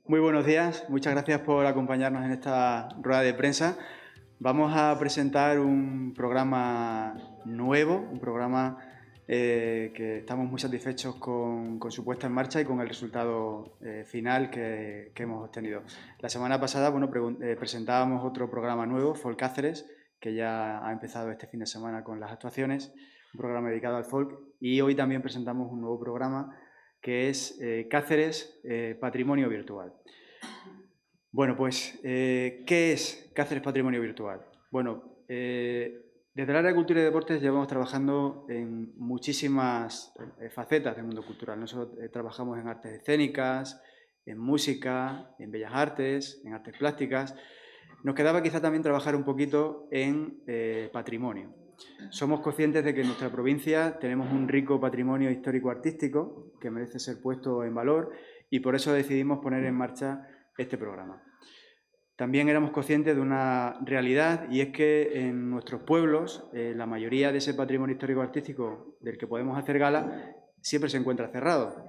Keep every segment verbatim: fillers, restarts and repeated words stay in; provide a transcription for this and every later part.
Muy buenos días, muchas gracias por acompañarnos en esta rueda de prensa. Vamos a presentar un programa nuevo, un programa eh, que estamos muy satisfechos con, con su puesta en marcha y con el resultado eh, final que, que hemos obtenido. La semana pasada bueno, eh, presentábamos otro programa nuevo, Folk Cáceres, que ya ha empezado este fin de semana con las actuaciones, un programa dedicado al folk, y hoy también presentamos un nuevo programa que es eh, Cáceres eh, Patrimonio Virtual. Bueno, pues, eh, ¿qué es Cáceres Patrimonio Virtual? Bueno, eh, desde el área de Cultura y Deportes llevamos trabajando en muchísimas eh, facetas del mundo cultural. Nosotros eh, trabajamos en artes escénicas, en música, en bellas artes, en artes plásticas. Nos quedaba quizá también trabajar un poquito en eh, patrimonio. Somos conscientes de que en nuestra provincia tenemos un rico patrimonio histórico-artístico que merece ser puesto en valor y por eso decidimos poner en marcha este programa. También éramos conscientes de una realidad y es que en nuestros pueblos eh, la mayoría de ese patrimonio histórico-artístico del que podemos hacer gala siempre se encuentra cerrado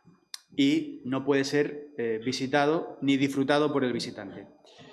y no puede ser eh, visitado ni disfrutado por el visitante.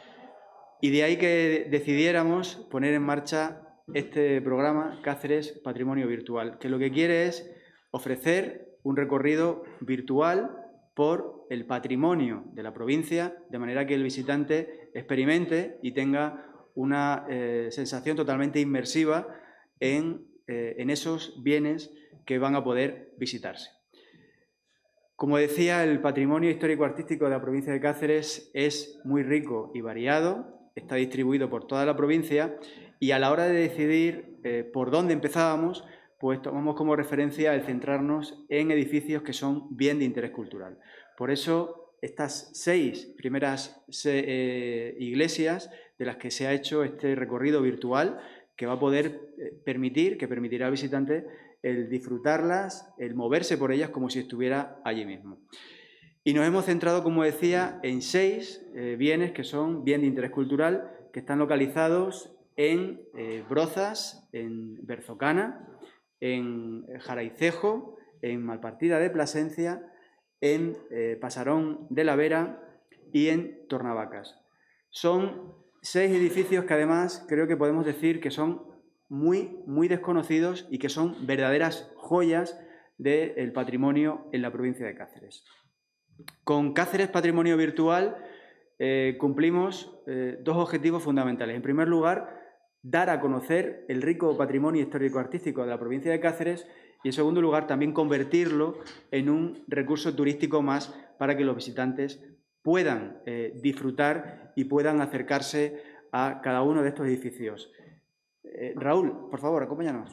Y de ahí que decidiéramos poner en marcha este programa Cáceres Patrimonio Virtual, que lo que quiere es ofrecer un recorrido virtual por el patrimonio de la provincia, de manera que el visitante experimente y tenga una eh, sensación totalmente inmersiva en, eh, en esos bienes que van a poder visitarse. Como decía, el patrimonio histórico-artístico de la provincia de Cáceres es muy rico y variado, está distribuido por toda la provincia y a la hora de decidir eh, por dónde empezábamos, pues tomamos como referencia el centrarnos en edificios que son bien de interés cultural. Por eso, estas seis primeras eh, iglesias de las que se ha hecho este recorrido virtual que va a poder eh, permitir, que permitirá al visitante el disfrutarlas, el moverse por ellas como si estuviera allí mismo. Y nos hemos centrado, como decía, en seis eh, bienes que son bien de interés cultural, que están localizados en eh, Brozas, en Berzocana, en Jaraicejo, en Malpartida de Plasencia, en eh, Pasarón de la Vera y en Tornavacas. Son seis edificios que además creo que podemos decir que son muy, muy desconocidos y que son verdaderas joyas del patrimonio en la provincia de Cáceres. Con Cáceres Patrimonio Virtual eh, cumplimos eh, dos objetivos fundamentales. En primer lugar, dar a conocer el rico patrimonio histórico-artístico de la provincia de Cáceres y, en segundo lugar, también convertirlo en un recurso turístico más para que los visitantes puedan eh, disfrutar y puedan acercarse a cada uno de estos edificios. Eh, Raúl, por favor, acompáñanos.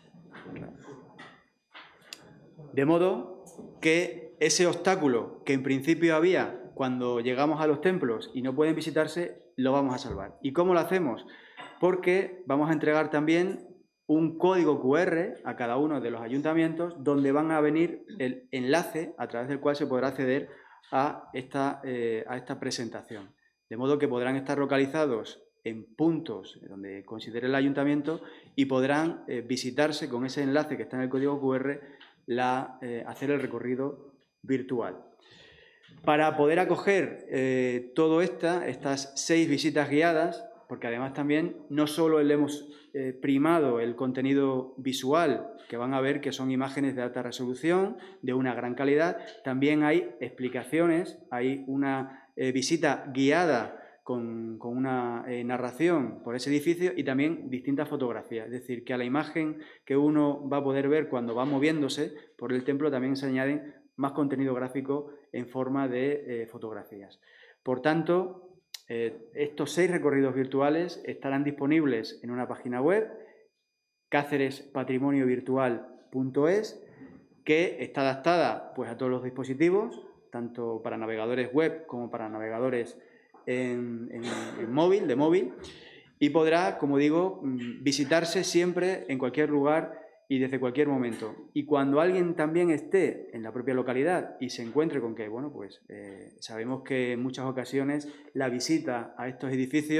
De modo que ese obstáculo que en principio había cuando llegamos a los templos y no pueden visitarse, lo vamos a salvar. ¿Y cómo lo hacemos? Porque vamos a entregar también un código cu erre a cada uno de los ayuntamientos donde van a venir el enlace a través del cual se podrá acceder a esta, eh, a esta presentación. De modo que podrán estar localizados en puntos donde considere el ayuntamiento y podrán eh, visitarse con ese enlace que está en el código cu erre, la, eh, hacer el recorrido virtual. Para poder acoger eh, todo esta, estas seis visitas guiadas, porque además también no solo le hemos eh, primado el contenido visual, que van a ver que son imágenes de alta resolución, de una gran calidad, también hay explicaciones, hay una eh, visita guiada con, con una eh, narración por ese edificio y también distintas fotografías. Es decir, que a la imagen que uno va a poder ver cuando va moviéndose por el templo también se añaden más contenido gráfico en forma de eh, fotografías. Por tanto, eh, estos seis recorridos virtuales estarán disponibles en una página web, cáceres patrimonio virtual punto es, que está adaptada pues, a todos los dispositivos, tanto para navegadores web como para navegadores en, en, en móvil, de móvil, y podrá, como digo, visitarse siempre en cualquier lugar y desde cualquier momento. Y cuando alguien también esté en la propia localidad y se encuentre con que, bueno, pues eh, sabemos que en muchas ocasiones la visita a estos edificios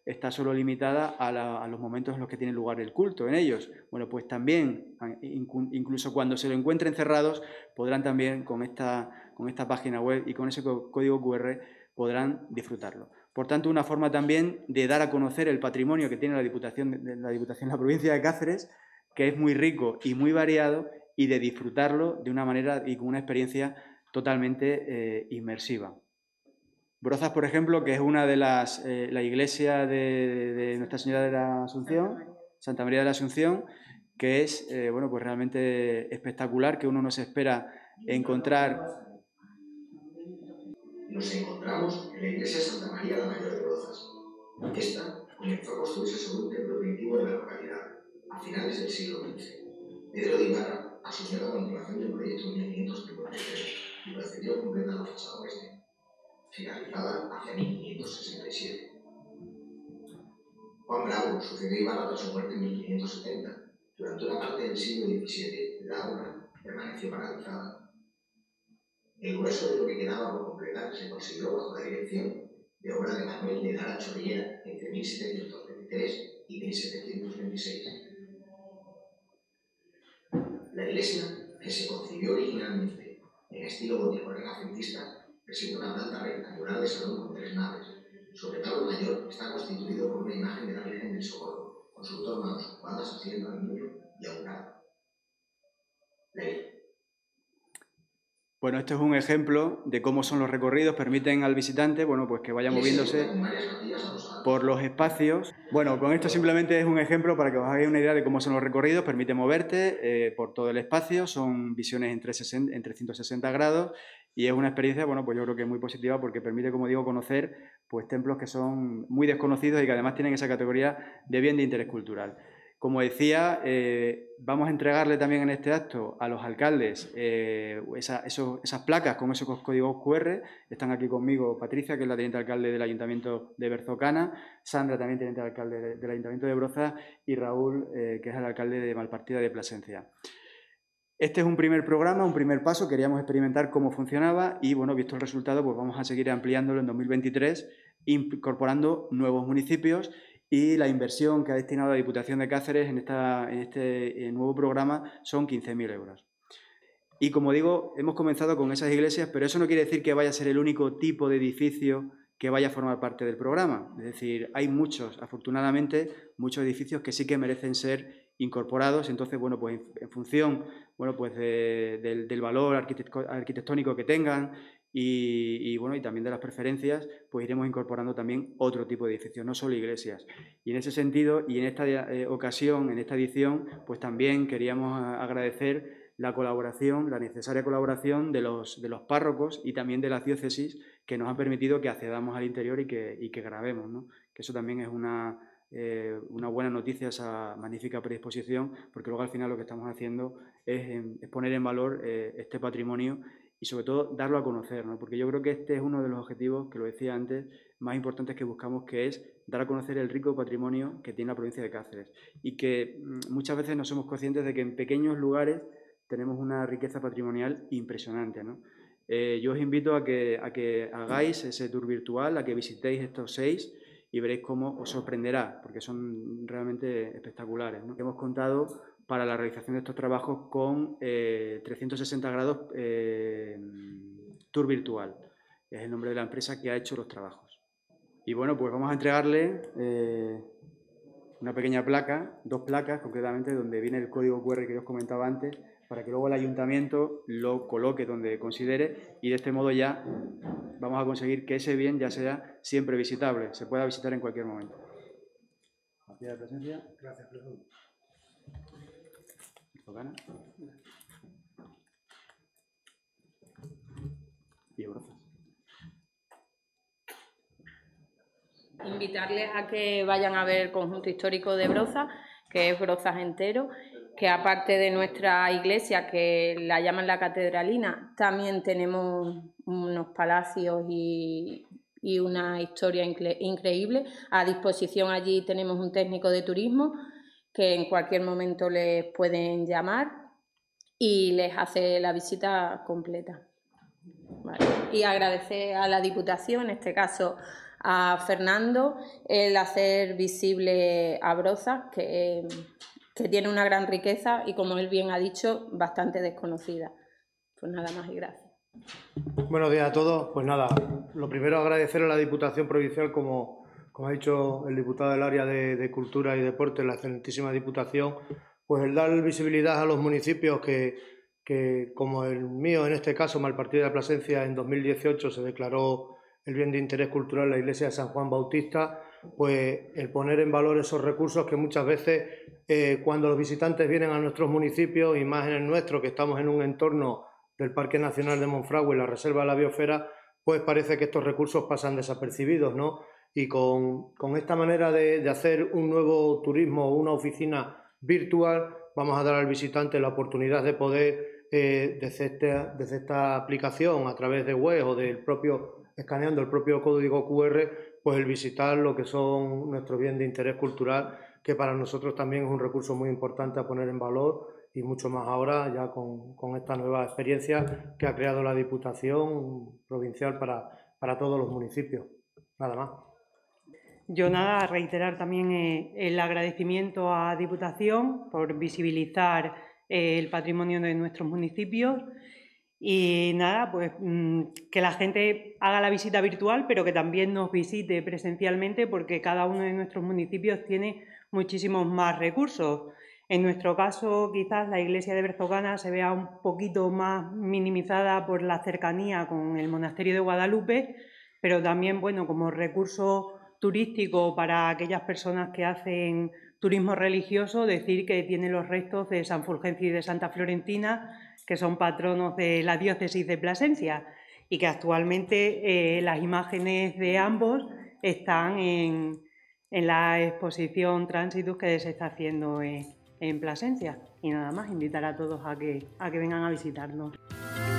está solo limitada a, la, a los momentos en los que tiene lugar el culto en ellos. Bueno, pues también, incluso cuando se lo encuentren cerrados, podrán también con esta, con esta página web y con ese código cu erre podrán disfrutarlo. Por tanto, una forma también de dar a conocer el patrimonio que tiene la Diputación, de la Diputación, la provincia de Cáceres, que es muy rico y muy variado, y de disfrutarlo de una manera y con una experiencia totalmente eh, inmersiva. Brozas, por ejemplo, que es una de las, eh, la iglesia de, de Nuestra Señora de la Asunción, Santa María de la Asunción, que es, eh, bueno, pues realmente espectacular, que uno no se espera encontrar. Nos encontramos en la iglesia de Santa María la Mayor de Brozas. Esta comenzó a construirse sobre un templo primitivo de la localidad, a finales del siglo quince. Pedro de Ibarra asumió la continuación del proyecto en mil quinientos cincuenta y tres y procedió a completar la fachada oeste, finalizada hacia mil quinientos sesenta y siete. Juan Bravo sucedió a Ibarra tras su muerte en mil quinientos setenta. Durante una parte del siglo diecisiete, la obra permaneció paralizada. El grueso de lo que quedaba por completar se consiguió bajo la dirección de obra de Manuel de Lara Chorrillera entre mil setecientos veintitrés y mil setecientos veintiséis. La iglesia, que se concibió originalmente en estilo gótico renacentista, presenta una planta rectangular de salón con tres naves. Su retablo mayor está constituido por una imagen de la Virgen del Socorro, con sus dos manos ocupadas haciendo al niño y a un lado. Bueno, esto es un ejemplo de cómo son los recorridos, permiten al visitante, bueno, pues que vaya moviéndose por los espacios. Bueno, con esto simplemente es un ejemplo para que os hagáis una idea de cómo son los recorridos, permite moverte eh, por todo el espacio, son visiones en, en trescientos sesenta grados y es una experiencia, bueno, pues yo creo que muy positiva porque permite, como digo, conocer pues templos que son muy desconocidos y que además tienen esa categoría de bien de interés cultural. Como decía, eh, vamos a entregarle también en este acto a los alcaldes eh, esa, esos, esas placas con esos códigos cu erre. Están aquí conmigo Patricia, que es la teniente alcalde del Ayuntamiento de Berzocana, Sandra, también teniente alcalde del Ayuntamiento de Brozas, y Raúl, eh, que es el alcalde de Malpartida de Plasencia. Este es un primer programa, un primer paso, queríamos experimentar cómo funcionaba y, bueno, visto el resultado, pues vamos a seguir ampliándolo en dos mil veintitrés, incorporando nuevos municipios. Y la inversión que ha destinado la Diputación de Cáceres en, esta, en este nuevo programa son quince mil euros. Y como digo, hemos comenzado con esas iglesias, pero eso no quiere decir que vaya a ser el único tipo de edificio que vaya a formar parte del programa. Es decir, hay muchos, afortunadamente, muchos edificios que sí que merecen ser incorporados. Entonces, bueno, pues en función, bueno, pues de, de, del valor arquitectónico que tengan y, y, bueno, y también de las preferencias, pues iremos incorporando también otro tipo de edificios, no solo iglesias. Y en ese sentido, y en esta eh, ocasión, en esta edición, pues también queríamos agradecer la colaboración, la necesaria colaboración de los, de los párrocos y también de las diócesis que nos han permitido que accedamos al interior y que, y que grabemos, ¿no? Que eso también es una, eh, una buena noticia, esa magnífica predisposición, porque luego al final lo que estamos haciendo es, en, es poner en valor eh, este patrimonio y sobre todo darlo a conocer, ¿no? Porque yo creo que este es uno de los objetivos, que lo decía antes, más importantes que buscamos, que es dar a conocer el rico patrimonio que tiene la provincia de Cáceres y que muchas veces no somos conscientes de que en pequeños lugares tenemos una riqueza patrimonial impresionante, ¿no? Eh, yo os invito a que, a que hagáis ese tour virtual, a que visitéis estos seis y veréis cómo os sorprenderá, porque son realmente espectaculares, ¿no? Hemos contado para la realización de estos trabajos con eh, trescientos sesenta grados eh, tour virtual, es el nombre de la empresa que ha hecho los trabajos. Y bueno, pues vamos a entregarle eh, una pequeña placa, dos placas concretamente, donde viene el código cu erre que os comentaba antes, para que luego el ayuntamiento lo coloque donde considere y de este modo ya vamos a conseguir que ese bien ya sea siempre visitable, se pueda visitar en cualquier momento. Gracias de presencia. Gracias, Jesús. Y Brozas. Invitarles a que vayan a ver el conjunto histórico de Brozas, que es Brozas entero, que aparte de nuestra iglesia, que la llaman la Catedralina, también tenemos unos palacios y, y una historia incre- increíble. A disposición allí tenemos un técnico de turismo que en cualquier momento les pueden llamar y les hace la visita completa. Vale. Y agradecer a la Diputación, en este caso a Fernando el hacer visible a Broza, que, que tiene una gran riqueza y, como él bien ha dicho, bastante desconocida. Pues nada más y gracias. Buenos días a todos. Pues nada, lo primero agradecer a la Diputación Provincial, como, como ha dicho el diputado del área de, de Cultura y Deporte, la excelentísima Diputación, pues el dar visibilidad a los municipios que, que, como el mío en este caso, Malpartida de Plasencia, en dos mil dieciocho se declaró el bien de interés cultural la iglesia de San Juan Bautista, pues el poner en valor esos recursos que muchas veces eh, cuando los visitantes vienen a nuestros municipios, y más en el nuestro, que estamos en un entorno del Parque Nacional de Monfragüe y la Reserva de la Biosfera, pues parece que estos recursos pasan desapercibidos, ¿no? Y con, con esta manera de, de hacer un nuevo turismo o una oficina virtual, vamos a dar al visitante la oportunidad de poder, eh, desde, este, desde esta aplicación, a través de web o del propio, escaneando el propio código cu erre, pues el visitar lo que son nuestros bienes de interés cultural, que para nosotros también es un recurso muy importante a poner en valor, y mucho más ahora ya con, con esta nueva experiencia que ha creado la Diputación Provincial para, para todos los municipios. Nada más. Yo nada, reiterar también eh, el agradecimiento a Diputación por visibilizar eh, el patrimonio de nuestros municipios, y nada, pues mmm, que la gente haga la visita virtual, pero que también nos visite presencialmente, porque cada uno de nuestros municipios tiene muchísimos más recursos. En nuestro caso, quizás la iglesia de Berzocana se vea un poquito más minimizada por la cercanía con el monasterio de Guadalupe, pero también, bueno, como recurso turístico para aquellas personas que hacen turismo religioso, decir que tiene los restos de San Fulgencio y de Santa Florentina, que son patronos de la diócesis de Plasencia, y que actualmente eh, las imágenes de ambos están en, en la exposición Tránsitus que se está haciendo en, en Plasencia. Y nada más, invitar a todos a que, a que vengan a visitarnos.